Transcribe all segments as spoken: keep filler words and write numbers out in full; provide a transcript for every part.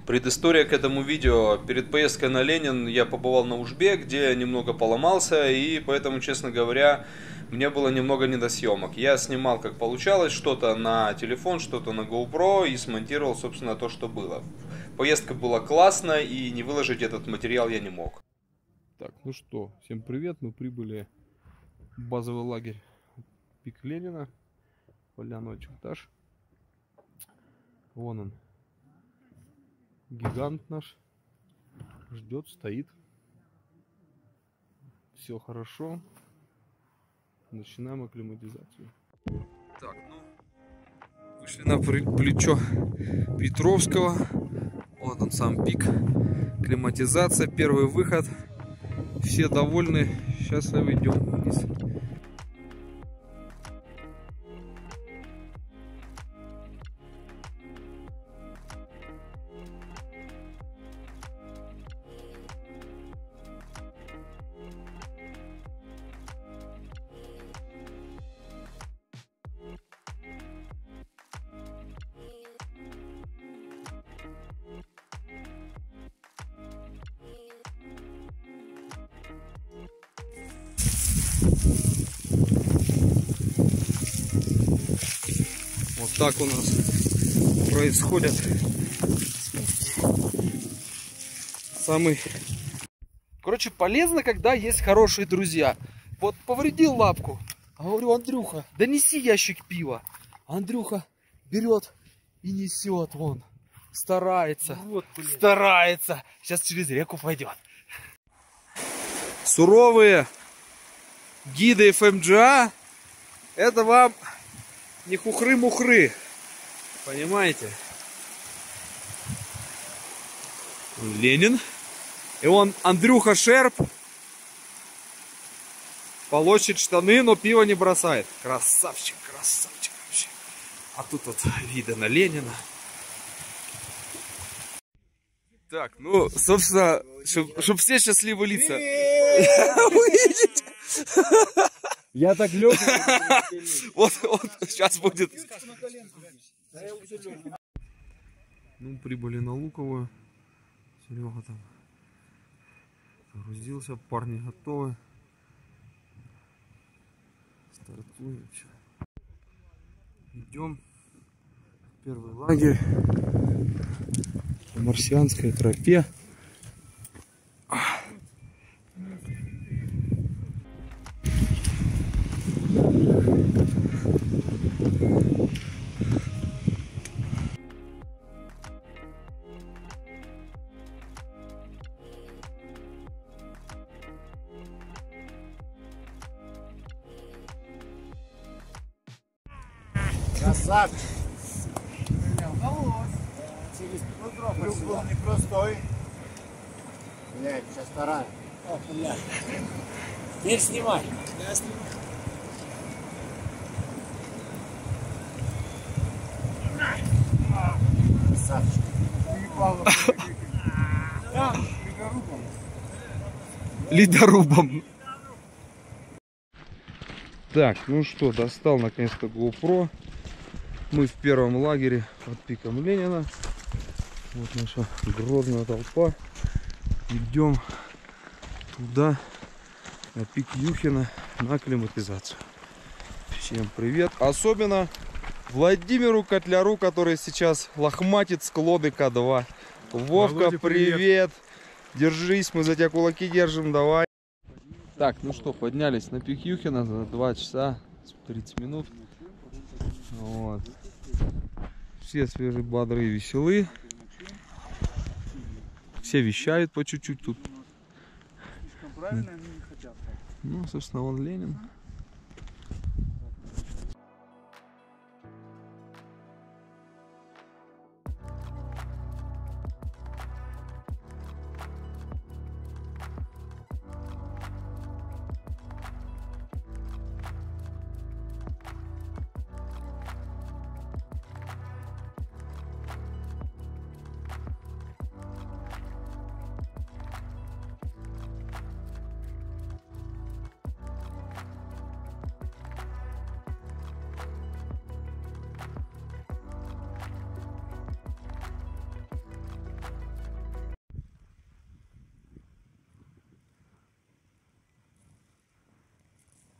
Предыстория к этому видео. Перед поездкой на Ленин я побывал на Ужбе, где немного поломался, и поэтому, честно говоря, мне было немного не до съемок. Я снимал, как получалось, что-то на телефон, что-то на GoPro и смонтировал, собственно, то, что было. Поездка была классная, и не выложить этот материал я не мог. Так, ну что, всем привет, мы прибыли в базовый лагерь Пик Ленина, Поляна Черташ. Вон он, гигант наш, ждет, стоит. Все хорошо, начинаем акклиматизацию. Так, ну, вышли на плечо Петровского, вот он сам пик, климатизация, первый выход. Все довольны. Сейчас выйдем вниз. Вот так у нас происходит самый... Короче, полезно, когда есть хорошие друзья. Вот повредил лапку. А говорю, Андрюха, да неси ящик пива. Андрюха берет и несет вон. Старается. Вот, старается. Сейчас через реку пойдет. Суровые гиды эф эм джи эй. Это вам не хухры-мухры. Понимаете? Ленин. И он Андрюха Шерп. Полощет штаны, но пиво не бросает. Красавчик, красавчик вообще. А тут вот видно на Ленина. Так, ну, собственно, чтобы чтоб все счастливые лица. Увидите? Я так лег. Вот, вот, сейчас будет. Ну, прибыли на Луковую. Серега там загрузился, парни готовы. Стартуем. Идем в первый лагерь по марсианской тропе. Красавчик! Удалось! Трюк был непростой. Блядь, сейчас вторая. О, блядь. Теперь снимай. Я снимаю. Красавчик. Ледорубом. Так, ну что, достал наконец-то GoPro. Мы в первом лагере под пиком Ленина. Вот наша грозная толпа. Идем туда, на пик Юхина, на акклиматизацию. Всем привет. Особенно Владимиру Котляру, который сейчас лохматит склоны К два. Вовка, Володя, привет. привет. Держись, мы за тебя кулаки держим, давай. Так, ну что, поднялись на пик Юхина за два часа тридцать минут. Вот. Все свежие, бодрые, веселые. Все вещают по чуть-чуть тут. Ну, собственно, вон Ленин.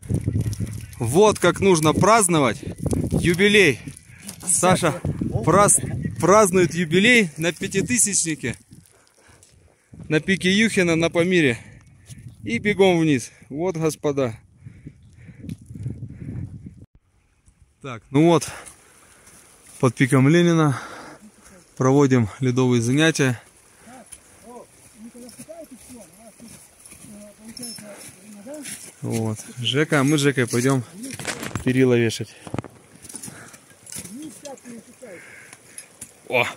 Вот как нужно праздновать юбилей. Саша праз... празднует юбилей на пятитысячнике. На пике Юхина на Памире. И бегом вниз. Вот, господа. Так, ну вот. Под пиком Ленина проводим ледовые занятия. Вот. Жека, мы с Жекой пойдем перила вешать. О!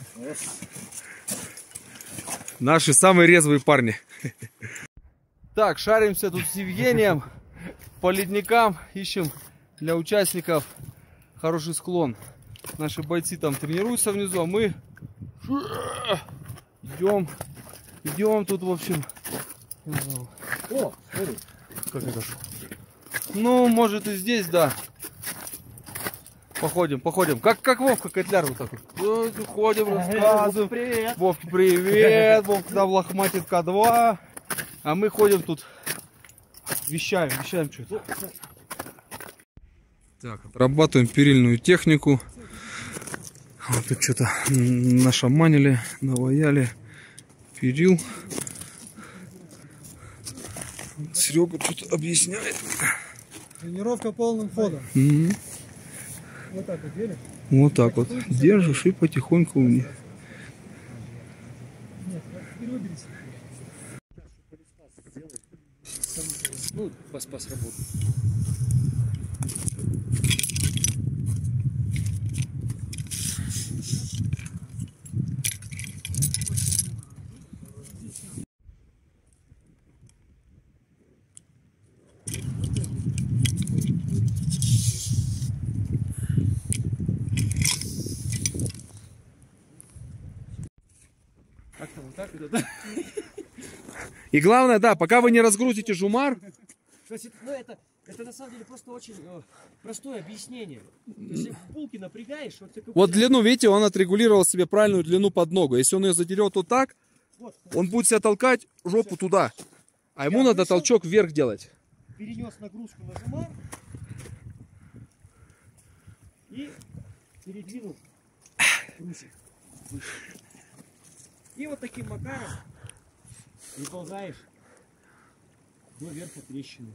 Наши самые резвые парни. Так, шаримся тут с Евгением по ледникам, ищем для участников хороший склон. Наши бойцы там тренируются внизу, а мы идем, идем тут, в общем. О, смотри. Как это? Ну, может и здесь, да. Походим, походим. Как, как Вовка Котляр вот так вот. Ходим, рассказываем. Привет. Вовка, привет. Вовка там лохматит К два. А мы ходим тут, вещаем, вещаем что-то. Так, отрабатываем перильную технику. Вот тут что-то нашаманили, наваяли перил. Серега что-то объясняет. Тренировка полным ходом. Mm-hmm. Вот так вот делишь? Вот так вот. Держишь и потихоньку вниз. Ну, пас-пас работает. Как-то вот так это, да? И главное, да, пока вы не разгрузите жумар. То есть, ну, это, это на самом деле просто очень э, простое объяснение. Если булки напрягаешь, вот, Вот длину, видите, он отрегулировал себе правильную длину под ногу. Если он ее задерет вот так, вот, он будет себя толкать жопу все туда. А ему Я надо вышел, толчок вверх делать. Перенес нагрузку на жумар и передвинул трусик. И вот таким макаром выползаешь до верха трещины.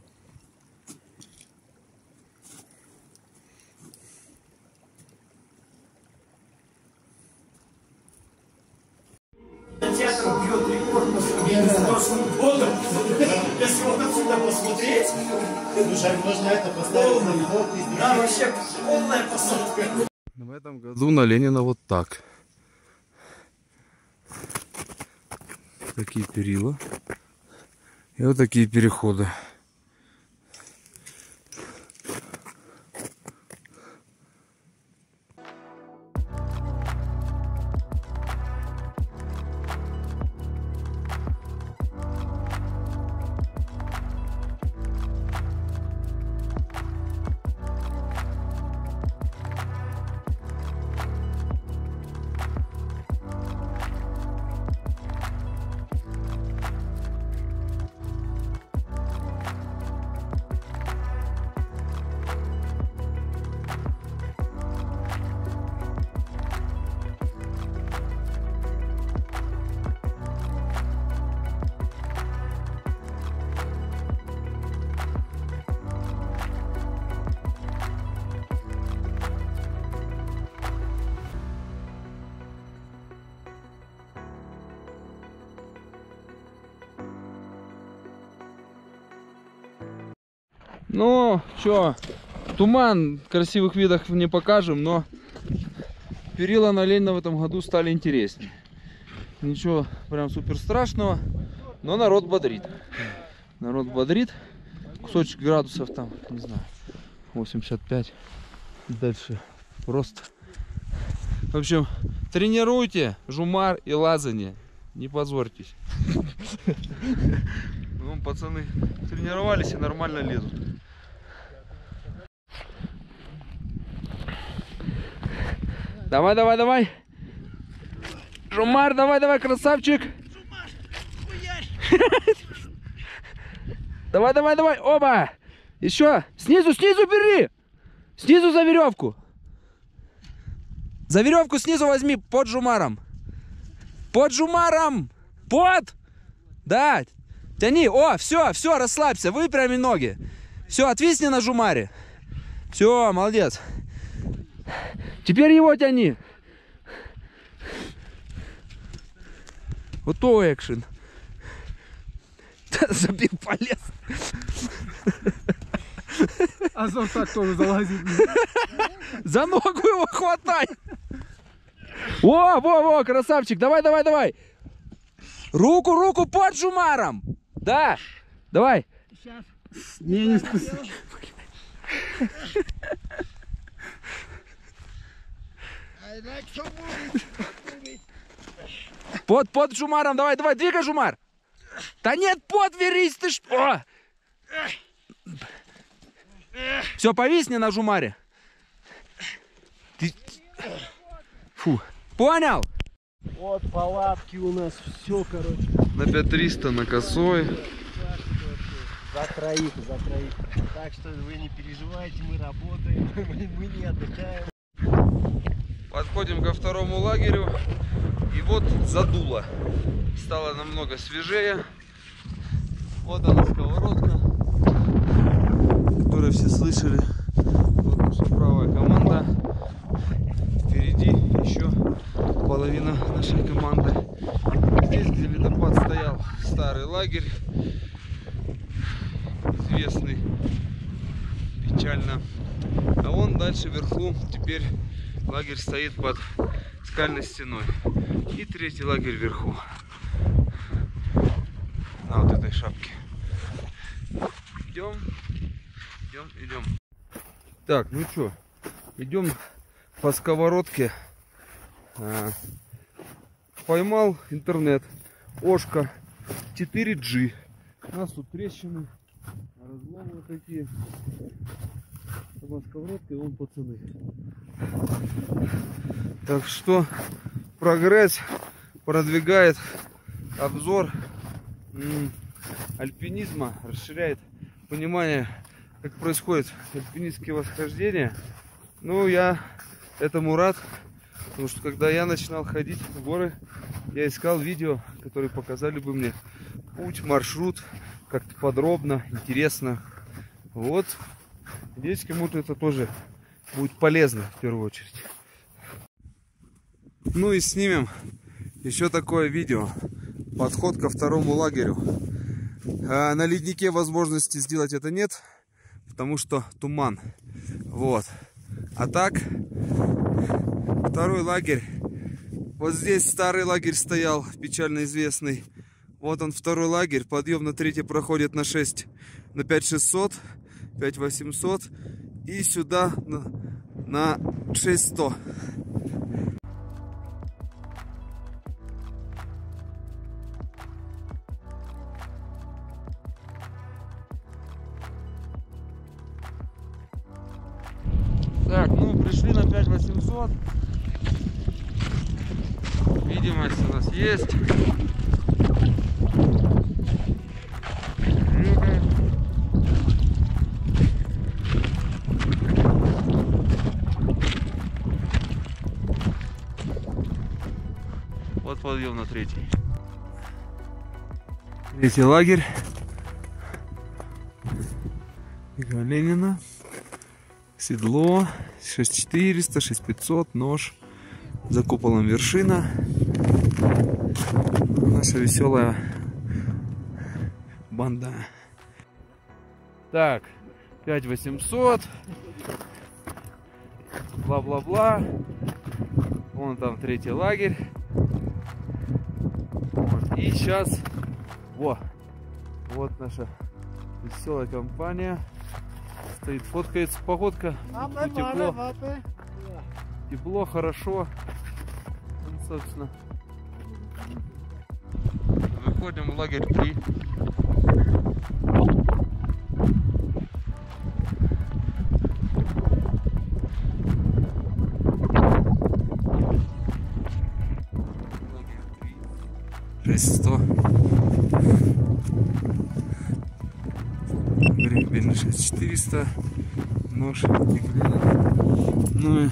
Театр бьет рекорд по прошлым годом. Если вот отсюда посмотреть, нужно это поставить на вход. Да, вообще полная посадка. В этом году на Ленина вот так. Такие перила. И вот такие переходы. Ну, чё, туман, красивых видов не покажем, но перила на Ленина в этом году стали интереснее. Ничего прям супер страшного, но народ бодрит. Народ бодрит. Кусочек градусов там, не знаю, восемьдесят пять. Дальше просто. В общем, тренируйте жумар и лазание. Не позорьтесь. Ну, пацаны тренировались и нормально лезут. Давай, давай, давай. Жумар, давай, давай, красавчик. Давай, давай, давай, оба. Еще. Снизу, снизу бери. Снизу за веревку. За веревку снизу возьми под жумаром. Под жумаром. Под. Да. Тяни. О, все, все, расслабься. Выпрями ноги. Все, отвисни на жумаре. Все, молодец. Теперь его тяни. Вот то экшен. Забил, полез. А зон так тоже залазит. За ногу его хватай. Во, во, во, красавчик. Давай, давай, давай. Руку, руку под жумаром. Да. Давай. Сейчас. Не, не спусти. Под, под жумаром. Давай, давай, двигай жумар. Да нет, под, верись ты ж. О! Все, повисни на жумаре. Ты... Фу. Понял? Вот палатки у нас, все, короче. На пять триста на косой. За троих, за троих. Так что вы не переживайте, мы работаем, мы не отдыхаем. Подходим ко второму лагерю. И вот задуло. Стало намного свежее. Вот она сковородка, которую все слышали. Вот наша правая команда. Впереди еще половина нашей команды. Здесь, где ледопад стоял, старый лагерь. Известный печально. А вон дальше вверху теперь лагерь стоит под скальной стеной. И третий лагерь вверху. На вот этой шапке. Идем, идем, идем. Так, ну что, идем по сковородке. А, поймал интернет. Ошка четыре джи. У нас тут трещины, разломы вот такие. Сама сковородка и вон пацаны. Так что прогресс продвигает обзор м, альпинизма, расширяет понимание, как происходит альпинистские восхождения. Ну, я этому рад, потому что когда я начинал ходить в горы, я искал видео, которые показали бы мне путь, маршрут, как-то подробно, интересно. Вот, надеюсь, кому-то это тоже будет полезно в первую очередь. Ну и снимем еще такое видео. Подход ко второму лагерю. А на леднике возможности сделать это нет, потому что туман. Вот. А так, второй лагерь. Вот здесь старый лагерь стоял, печально известный. Вот он, второй лагерь. Подъем на третий проходит на шесть, на пять шестьсот, пять восемьсот. И сюда на, на шесть сто. Так, ну пришли на пять восемьсот. Видимость у нас есть. Вот подъем на третий. Третий лагерь. Игорь Ленина. Седло. шесть четыреста, шесть пятьсот, нож. За куполом вершина. Наша веселая банда. Так, пять восемьсот. Бла-бла-бла. Вон там третий лагерь. Вот. И сейчас, во, вот наша веселая компания. Стоит, фоткается погодка. Тепло. Тепло, хорошо. Ну, собственно. Выходим в лагерь три. шесть сто. Гребень шесть четыреста. Нож. Ну и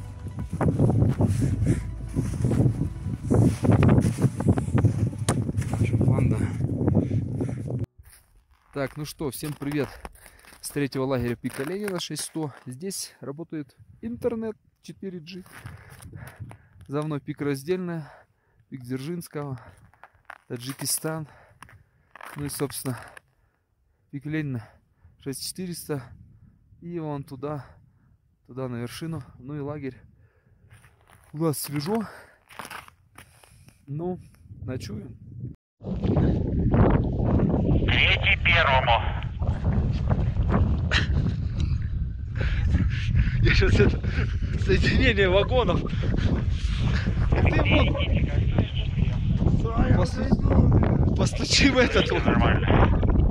банда. Так, ну что, всем привет с третьего лагеря Пика Ленина шесть сто. Здесь работает интернет четыре джи. За мной пик раздельная, пик Дзержинского, Таджикистан. Ну и, собственно, пик Ленина шесть четыреста. И вон туда, туда на вершину. Ну и лагерь. У нас свежо. Ну, ночуем. Третий первому. Я сейчас это соединение вагонов. Ты вон Посту... постучи в этот. Нормально.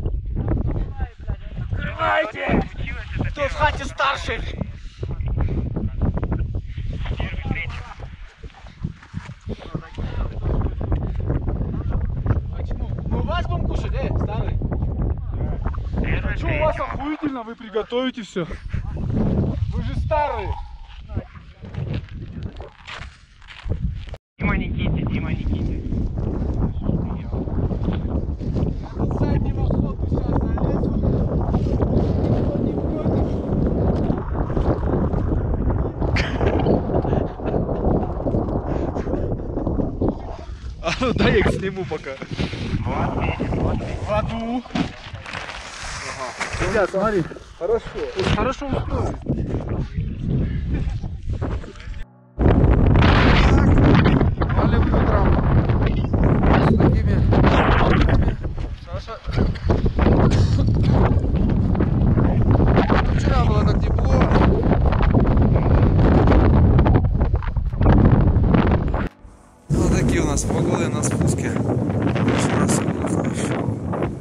Открывайте! Кто в хате старший? Мы у вас будем кушать, э, старый? Что у вас охуительно, вы приготовите все. Вы же старые. Дима Никите, Дима Никите. С заднего хода сейчас залезу. Никто не против. А ну дай я их сниму пока. Вот видишь, вот видишь. В аду. Ребят, смотри. Хорошо. Хорошо устроились. Валим утром. С такими палками. Саша. Вчера было так тепло. Вот такие у нас погоды на спуске. Сейчас будет хорошо.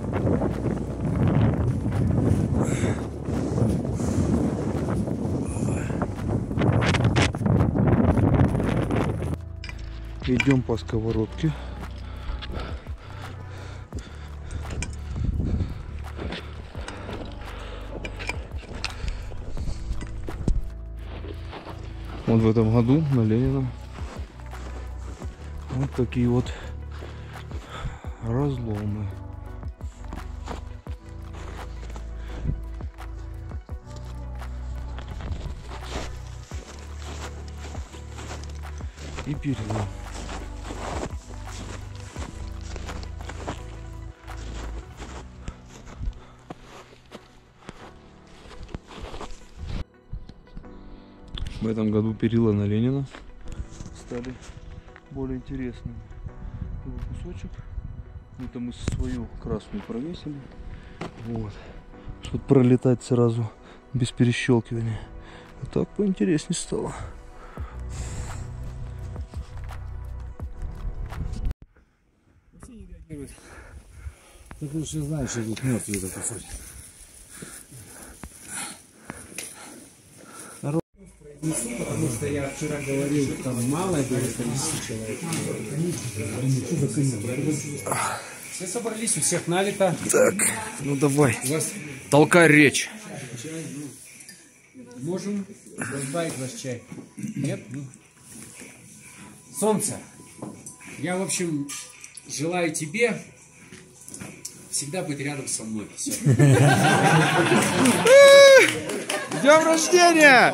Идем по сковородке. Вот в этом году на Ленина вот такие вот разломы. И перелом. В этом году перила на Ленина стали более интересными. Такой кусочек. Это мы свою красную провесили. Вот. Чтобы пролетать сразу без перещелкивания. А так поинтереснее стало. Ты лучше знаешь, что тут мертвый этот кусочек. Потому что я вчера говорил, там малое было количество человек. Все собрались, у всех налито. Так, ну давай. Толкай речь. Можем разбавить ваш чай? Нет? Ну. Солнце. Я, в общем, желаю тебе всегда быть рядом со мной. Все. С днем рождения!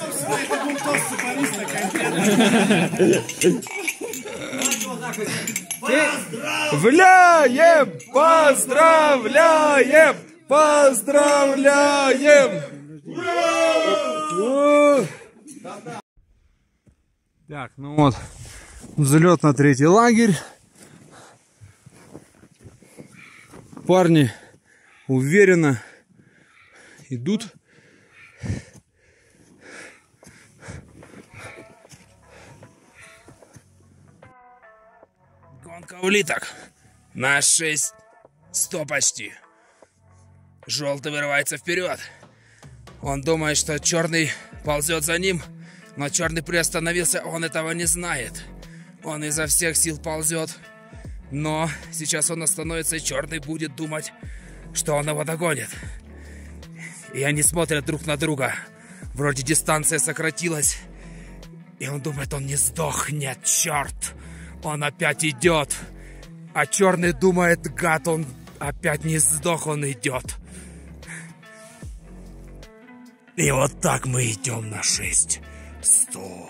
Поздравляем! Поздравляем! Поздравляем! Так, ну вот, взлет на третий лагерь. Парни уверенно идут. Гонка улиток. На шесть сто почти. Желтый вырывается вперед. Он думает, что черный ползет за ним, но черный приостановился, он этого не знает. Он изо всех сил ползет, но сейчас он остановится, и черный будет думать, что он его догонит. И они смотрят друг на друга. Вроде дистанция сократилась. И он думает, он не сдохнет, черт. Он опять идет. А черный думает, гад, он опять не сдох, он идет. И вот так мы идем на шесть сто.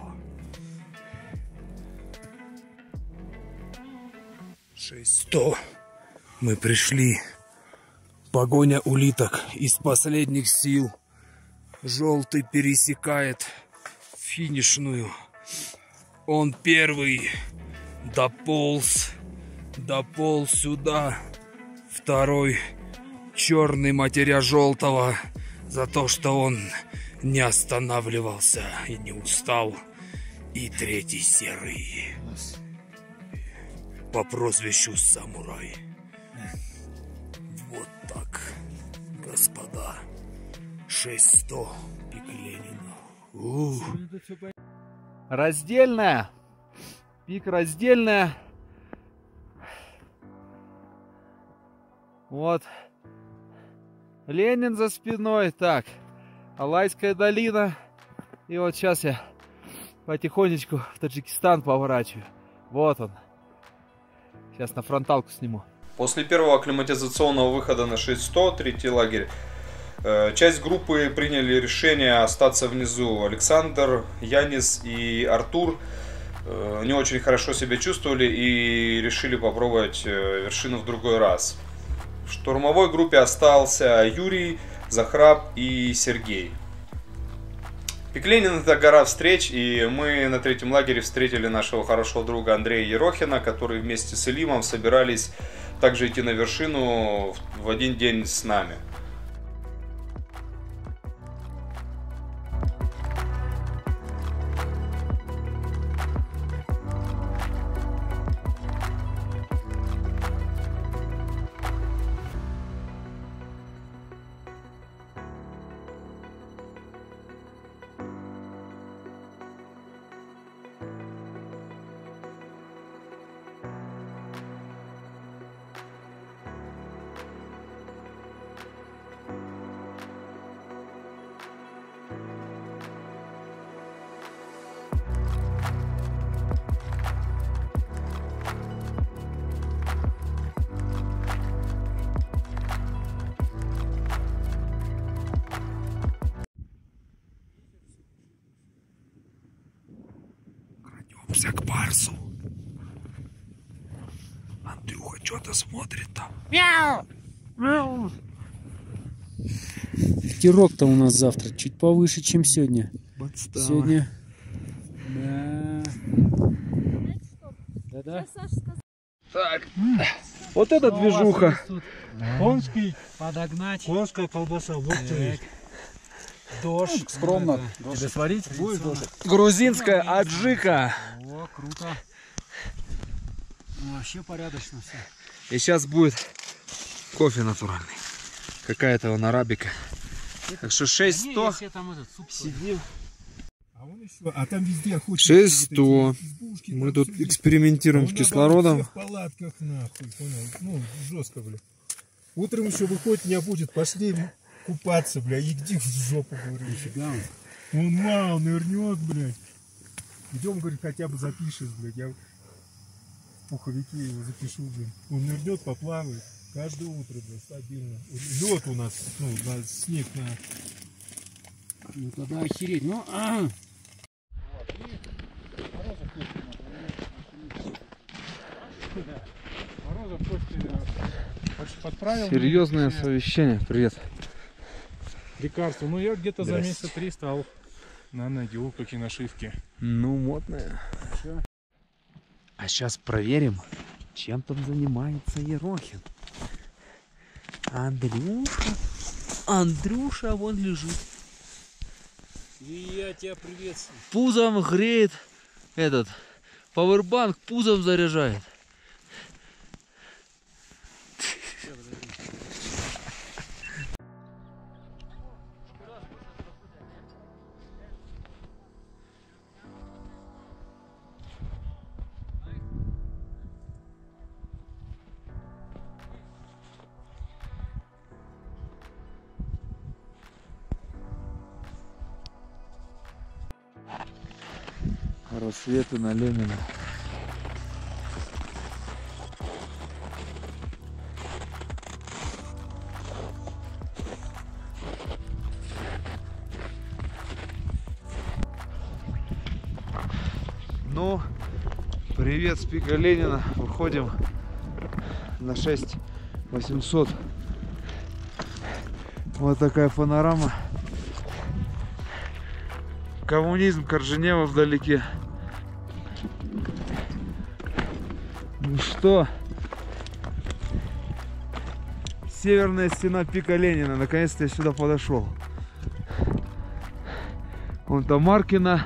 шесть сто. Мы пришли. Погоня улиток из последних сил. Желтый пересекает финишную. Он первый дополз. Дополз сюда. Второй черный, матеря желтого, за то, что он не останавливался и не устал. И третий серый по прозвищу Самурай. Вот так, господа. шесть сто пик Ленина. Ух. Раздельная. Пик раздельная. Вот. Ленин за спиной. Так. Алайская долина. И вот сейчас я потихонечку в Таджикистан поворачиваю. Вот он. Сейчас на фронталку сниму. После первого акклиматизационного выхода на шесть сто, третий лагерь, часть группы приняли решение остаться внизу. Александр, Янис и Артур не очень хорошо себя чувствовали и решили попробовать вершину в другой раз. В штурмовой группе остался Юрий, Захраб и Сергей. Пик Ленин — это гора встреч, и мы на третьем лагере встретили нашего хорошего друга Андрея Ерохина, который вместе с Илимом собирались также идти на вершину в один день с нами. К Барсу. Андрюха что-то смотрит там. Ветерок-то у нас завтра чуть повыше, чем сегодня. Подстава. Сегодня. Да. Да-да. Так. Вот эта движуха. Конский. Подогнать. Конская колбаса. Вот ты. Дождь. Скромно. Тебе сварить? Будешь дождь? Грузинская аджика. О, круто. Ну, вообще порядочно все. И сейчас будет кофе натуральный. Какая-то он арабика. Так что шесть сто. Сидим. А там везде охотники. шесть сто. Мы тут экспериментируем с кислородом. В палатках нахуй, понял? Ну, жестко, бля. Утром еще выходит, меня будет, пошли купаться, бля, иди в жопу, говорю. Нифига он. Он мало нырнет, блядь. Идем, говорит, хотя бы запишешь, блядь. Я в пуховике его запишу, блядь. Он нырнет, поплавает. Каждое утро, блядь, стабильно. Лед у нас, ну, на снег на... Ну тогда охереть. Ну, а. Подправил. Серьезное совещание. Привет. Лекарство. Ну я где-то за месяца три стал на ноги, какие нашивки. Ну, модное. А сейчас проверим, чем там занимается Ерохин. Андрюша. Андрюша вон лежит. И я тебя приветствую. Пузом греет этот пауэрбанк, пузом заряжает. Рассветы на Ленина. Ну, привет с пика Ленина. Выходим на шесть восемьсот. Вот такая панорама. Коммунизм, Корженева вдалеке. Ну что, северная стена пика Ленина. Наконец-то я сюда подошел. Вон там Маркина.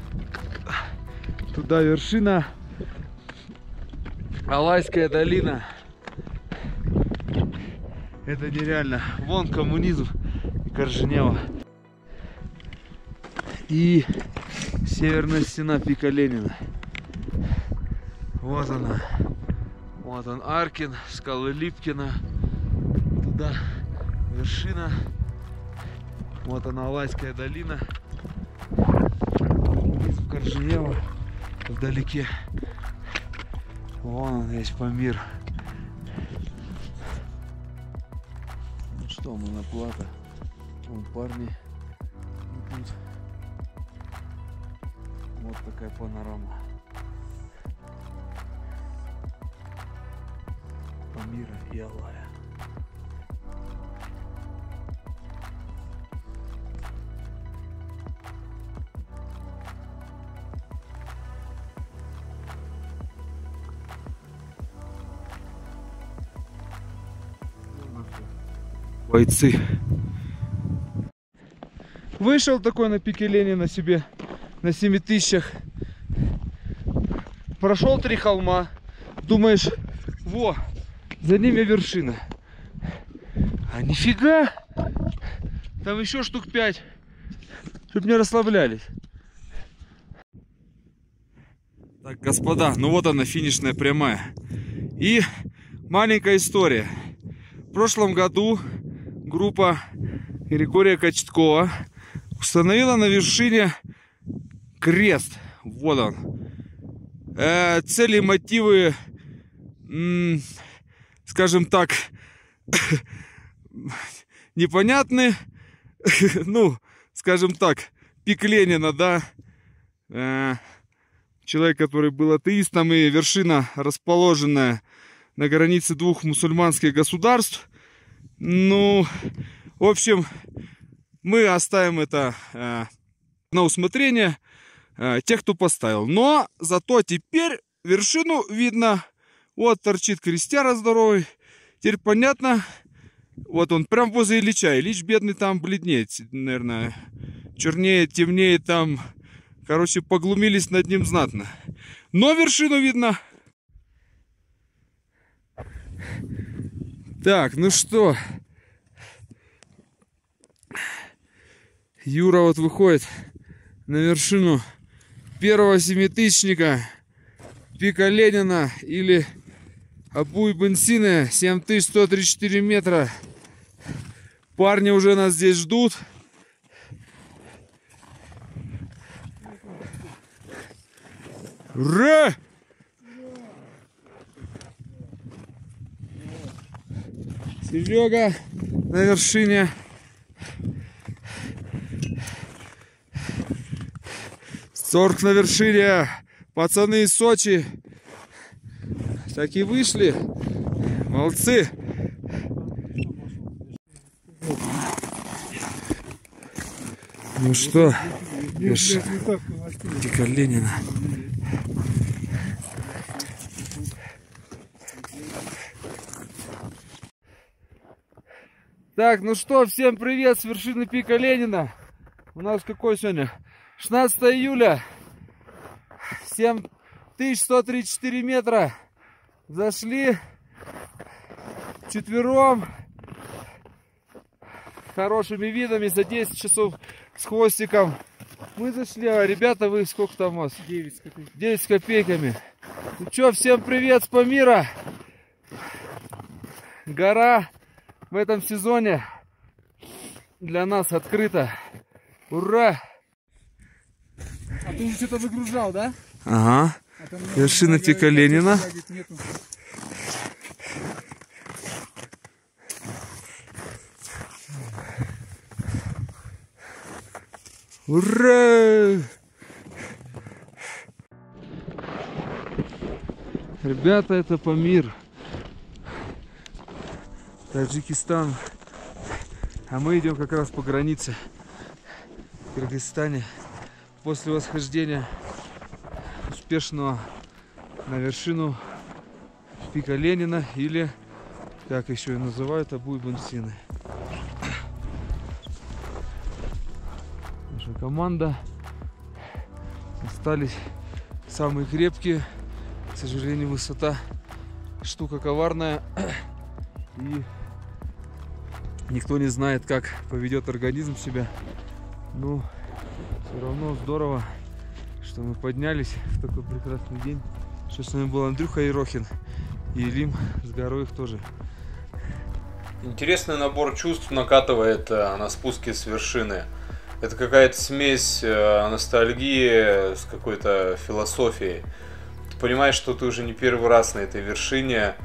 Туда вершина. Алайская долина. Это нереально. Вон коммунизм и Корженева. И северная стена пика Ленина. Вот она. Вот он, Аркин, скалы Липкина. Туда вершина. Вот она, Алайская долина. Коммунизм, Корженева вдалеке. Вон он, весь Памир. Ну что, мы на плато. Вон парни идут. Вот такая панорама Памира и Алая. Бойцы. Вышел такой на пике Ленина себе на семи тысячах. Прошел три холма. Думаешь, во, за ними вершина. А нифига! Там еще штук пять. Чтоб не расслаблялись. Так, господа, ну вот она, финишная прямая. И маленькая история. В прошлом году группа Григория Кочеткова установила на вершине крест. Вот он. Э, цели и мотивы, м, скажем так, непонятны. Ну, скажем так, пик Ленина, да. Э, человек, который был атеистом, и вершина, расположенная на границе двух мусульманских государств. Ну, в общем, мы оставим это э, на усмотрение э, тех, кто поставил. Но зато теперь вершину видно. Вот торчит крестьяра здоровый. Теперь понятно. Вот он прям возле Ильича. Ильич бедный там бледнеет, наверное. Чернеет, темнеет там. Короче, поглумились над ним знатно. Но вершину видно. Так, ну что, Юра вот выходит на вершину первого семитысячника пика Ленина, или Абу Ибн Сина, семь тысяч сто тридцать четыре метра. Парни уже нас здесь ждут. Ура! Серега на вершине. Сорок на вершине. Пацаны из Сочи так и вышли. Молодцы. Ну что, пика Ленина. Так, ну что, всем привет с вершины пика Ленина. У нас какой сегодня? шестнадцатое июля. семь тысяч сто тридцать четыре метра. Зашли четвером. Хорошими видами за десять часов с хвостиком. Мы зашли, а ребята, вы сколько там у вас? девять с копейками. девять с копейками. Ну что, всем привет с Памира. Гора в этом сезоне для нас открыта. Ура! ты уже что-то выгружал, да? Ага. А там много- Вершина много- пика Ленина. говорит, нету. Ура! Ребята, это Памир, Таджикистан. А мы идем как раз по границе в Кыргызстане. После восхождения успешного на вершину пика Ленина, или, как еще и называют, Абуй-Бунсины. Наша команда. Остались самые крепкие. К сожалению, высота штука коварная. И никто не знает, как поведет организм себя. Но все равно здорово, что мы поднялись в такой прекрасный день. Что с нами был Андрюха Ерохин и Илим с горой их тоже. Интересный набор чувств накатывает э, на спуске с вершины. Это какая-то смесь э, ностальгии с какой-то философией. Ты понимаешь, что ты уже не первый раз на этой вершине.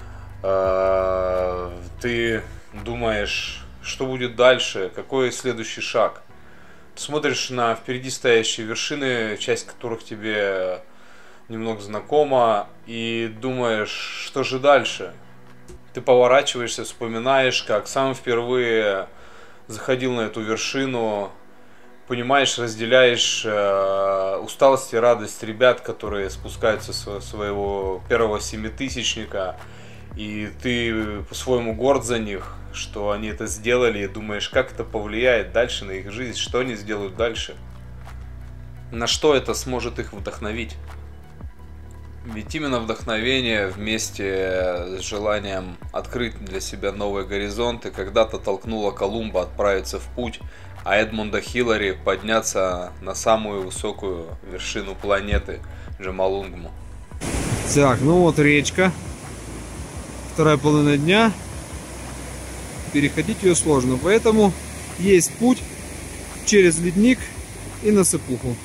Э, ты думаешь, что будет дальше, какой следующий шаг. Ты смотришь на впереди стоящие вершины, часть которых тебе немного знакома, и думаешь, что же дальше. Ты поворачиваешься, вспоминаешь, как сам впервые заходил на эту вершину, понимаешь, разделяешь э, усталость и радость ребят, которые спускаются со своего первого семитысячника, и ты по-своему горд за них, что они это сделали, и думаешь, как это повлияет дальше на их жизнь, что они сделают дальше, на что это сможет их вдохновить. Ведь именно вдохновение вместе с желанием открыть для себя новые горизонты когда-то толкнуло Колумба отправиться в путь, а Эдмунда Хиллари подняться на самую высокую вершину планеты Джомолунгму. Так, ну вот речка. Вторая половина дня. Переходить ее сложно, поэтому есть путь через ледник и насыпуху.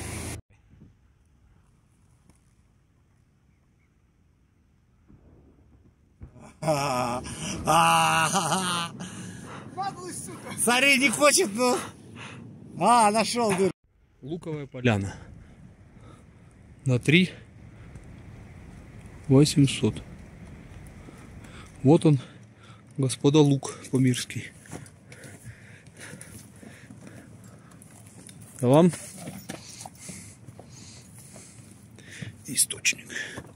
Смотри, не хочет, ну. А, нашел дырку. Луковая поляна. На три восемьсот. Вот он, господа, лук памирский. А вам источник.